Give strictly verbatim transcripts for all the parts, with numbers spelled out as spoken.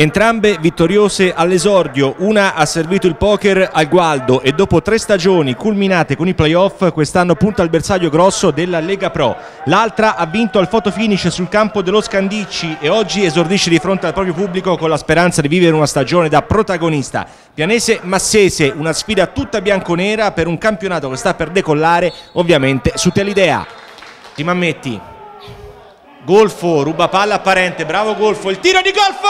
Entrambe vittoriose all'esordio, una ha servito il poker al Gualdo e dopo tre stagioni culminate con i playoff quest'anno punta al bersaglio grosso della Lega Pro, l'altra ha vinto al photo finish sul campo dello Scandicci e oggi esordisce di fronte al proprio pubblico con la speranza di vivere una stagione da protagonista. Pianese-Massese, una sfida tutta bianconera per un campionato che sta per decollare ovviamente su Telidea. Ti mammetti. Golfo, ruba palla apparente, bravo Golfo, il tiro di Golfo!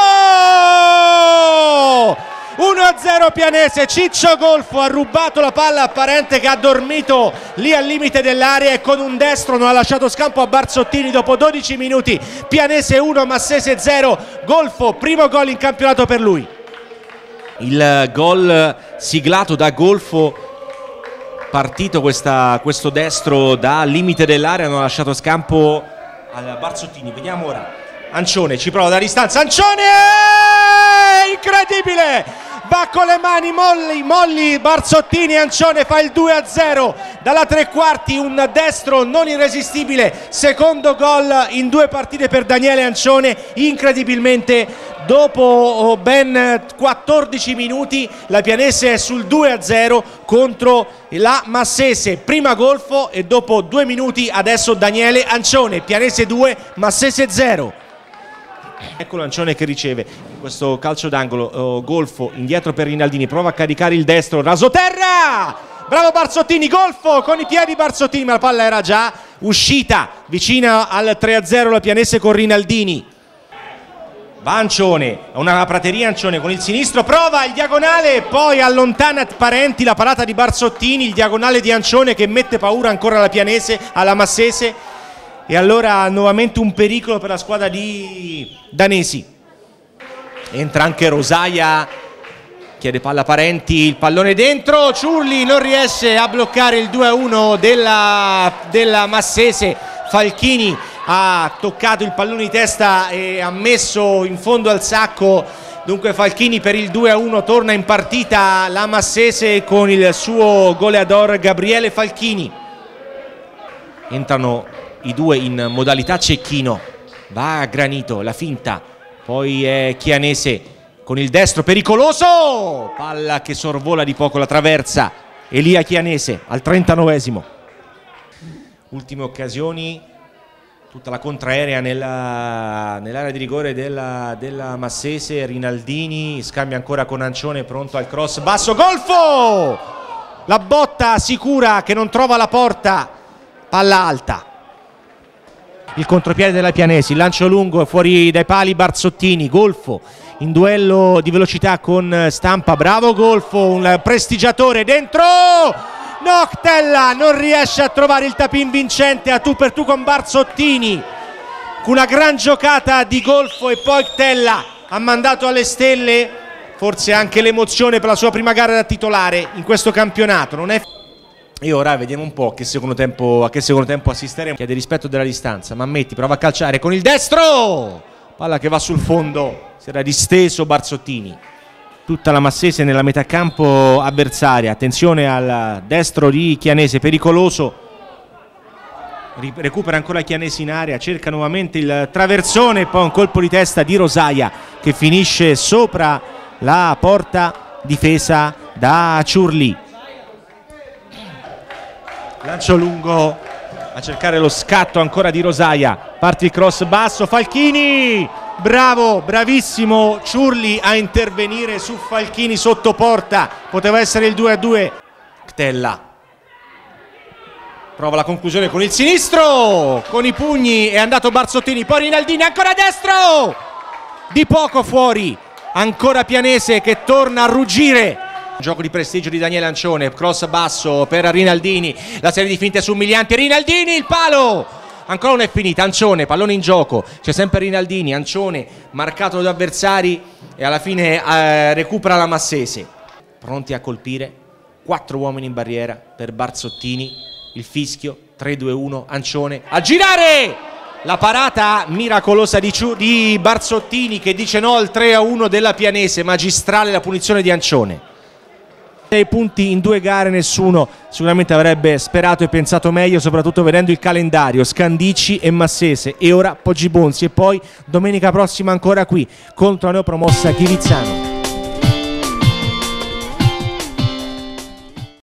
uno a zero Pianese, Ciccio Golfo ha rubato la palla apparente che ha dormito lì al limite dell'area e con un destro non ha lasciato scampo a Barzottini dopo dodici minuti. Pianese uno, Massese zero, Golfo, primo gol in campionato per lui. Il gol siglato da Golfo, partito questa, questo destro da limite dell'area, non ha lasciato scampo al Barzottini. Vediamo ora Ancione, ci prova da distanza, Ancione, incredibile, va con le mani molli, molli Barzottini, Ancione fa il due a zero dalla tre quarti, un destro non irresistibile, secondo gol in due partite per Daniele Ancione. Incredibilmente dopo ben quattordici minuti la Pianese è sul due a zero contro la Massese, prima Golfo e dopo due minuti adesso Daniele Ancione. Pianese due, Massese zero. Ecco l'Ancione che riceve questo calcio d'angolo, oh, Golfo indietro per Rinaldini, prova a caricare il destro, rasoterra, bravo Barzottini, Golfo con i piedi Barzottini, ma la palla era già uscita, vicina al tre a zero la Pianese con Rinaldini. Va Ancione, una prateria Ancione con il sinistro, prova il diagonale, poi allontana Parenti, la parata di Barzottini, il diagonale di Ancione che mette paura ancora alla Pianese, alla Massese. E allora nuovamente un pericolo per la squadra di Danesi. Entra anche Rosaia, chiede palla a Parenti, il pallone dentro, Ciurli non riesce a bloccare il due a uno della, della Massese. Falchini ha toccato il pallone di testa e ha messo in fondo al sacco. Dunque Falchini per il due a uno, torna in partita la Massese con il suo goleador Gabriele Falchini. Entrano i due in modalità cecchino, va a Granito, la finta, poi è Chianese con il destro pericoloso, palla che sorvola di poco la traversa, Elia Chianese al trentanovesimo. Ultime occasioni, tutta la contraerea nella, nell'area di rigore della, della Massese, Rinaldini scambia ancora con Ancione, pronto al cross basso, Golfo! La botta sicura che non trova la porta, palla alta. Il contropiede della Pianesi, il lancio lungo fuori dai pali Barzottini, Golfo in duello di velocità con Stampa, bravo Golfo, un prestigiatore dentro, Noctella non riesce a trovare il tapin vincente a tu per tu con Barzottini, una gran giocata di Golfo e poi Tella ha mandato alle stelle, forse anche l'emozione per la sua prima gara da titolare in questo campionato, non è... E ora vediamo un po' a che secondo tempo, a che secondo tempo assisteremo. Chiede rispetto della distanza, Mammetti prova a calciare con il destro, palla che va sul fondo, si era disteso Barzottini. Tutta la Massese nella metà campo avversaria, attenzione al destro di Chianese, pericoloso, recupera ancora Chianese in area, cerca nuovamente il traversone, poi un colpo di testa di Rosaia che finisce sopra la porta difesa da Ciurli. Lancio lungo a cercare lo scatto ancora di Rosaia, parte il cross basso, Falchini, bravo, bravissimo Ciurli a intervenire su Falchini sotto porta, poteva essere il due a due. Ctella prova la conclusione con il sinistro, con i pugni è andato Barzottini, poi Rinaldini ancora destro, di poco fuori, ancora Pianese che torna a ruggire. Gioco di prestigio di Daniele Ancione, cross basso per Rinaldini, la serie di finte su umilianti, Rinaldini, il palo, ancora non è finita, Ancione, pallone in gioco, c'è sempre Rinaldini, Ancione marcato da avversari e alla fine eh, recupera la Massese. Pronti a colpire, quattro uomini in barriera per Barzottini, il fischio, tre due uno, Ancione, a girare! La parata miracolosa di, di Barzottini che dice no al tre a uno della Pianese, magistrale la punizione di Ancione. sei punti in due gare, nessuno sicuramente avrebbe sperato e pensato meglio, soprattutto vedendo il calendario. Scandicci e Massese e ora Poggibonsi, e poi domenica prossima ancora qui contro la neopromossa Chivizzano.